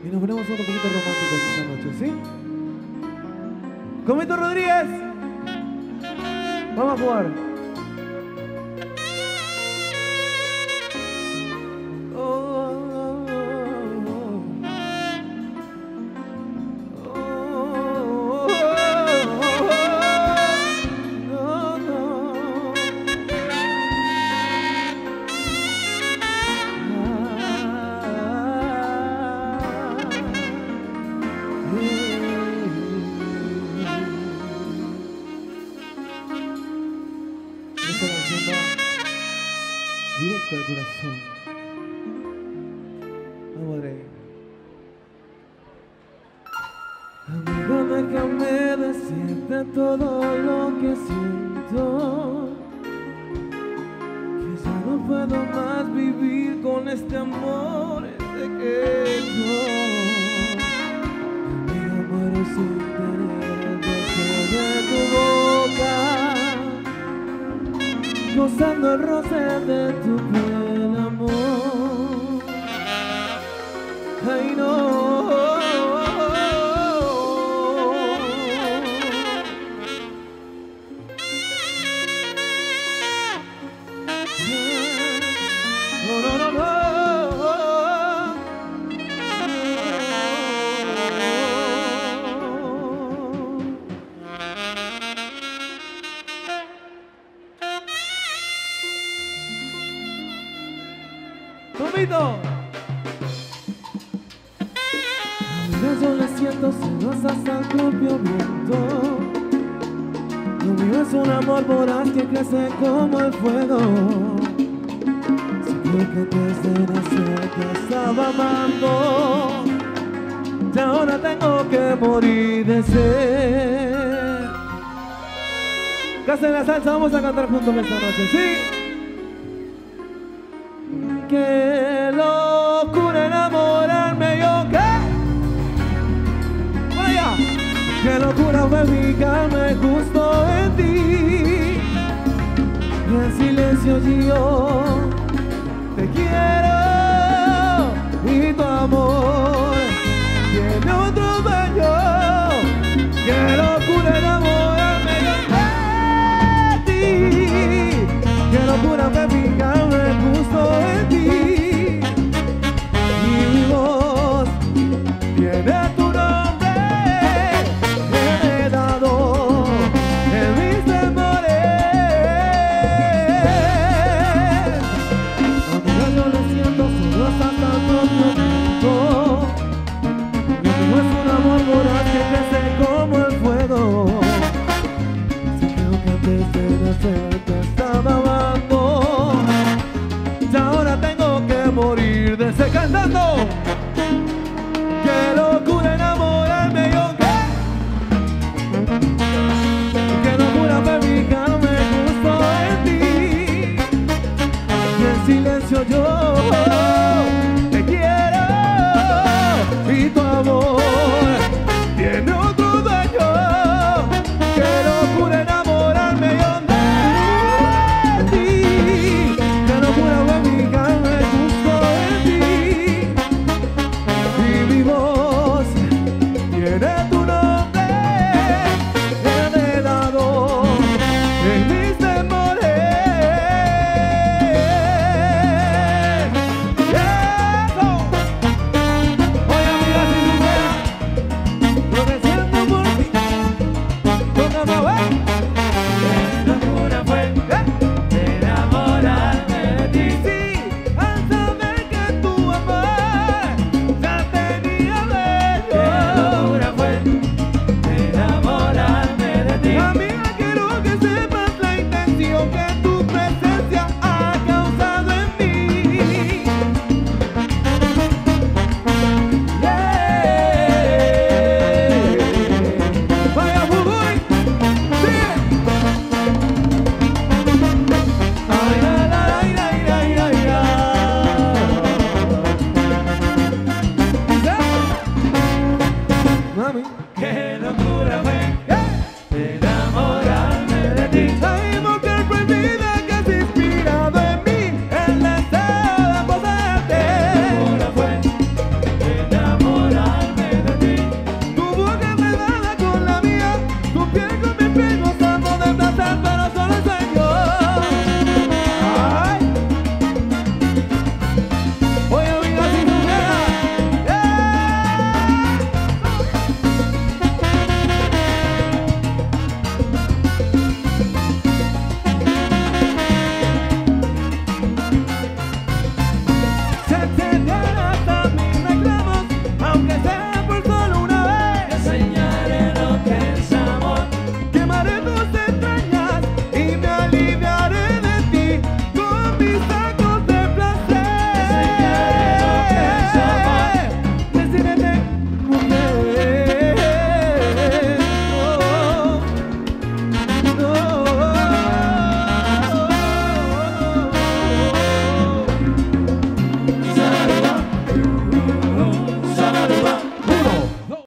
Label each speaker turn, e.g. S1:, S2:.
S1: Y nos ponemos otro poquito románticos esta noche, ¿sí? Comito Rodríguez. Vamos a jugar. Esta canción va directo al corazón. Vamos, Dre. Amigo, déjame decirte todo lo que siento, que ya no puedo más vivir con este amor pequeño. Amigo, muero sin tener el deseo de tu boca, gozando el roce de tu piel, amor. Ay, no. No, no, no, no. ¡Comito! Yo le siento celosa hasta el propio viento. Lo mío es un amor voraz que crece como el fuego. Seguro que antes de nacer te estaba amando, y ahora tengo que morir de sed. Casa en la salsa, vamos a cantar juntos esta noche, ¿sí? Qué locura enamorarme yo, ¿qué? Vaya, qué locura fue fijarme justo en ti. Y en silencio yo te quiero y tu amor tiene otro dueño. Qué locura enamorarme yo de ti. Qué locura fue fijarme justo en ti. Y mi voz tiene tu nombre heredado en mis temores. Amiga, yo le siento celosa hasta el propio viento. Lo mío es un amor voraz que crece como el fuego. Si creo que antes de nacer te estaba amando, y ahora tengo que morir de sed cantando. Qué locura enamorarme yo, qué locura fue fijarme justo en ti. Y en silencio yo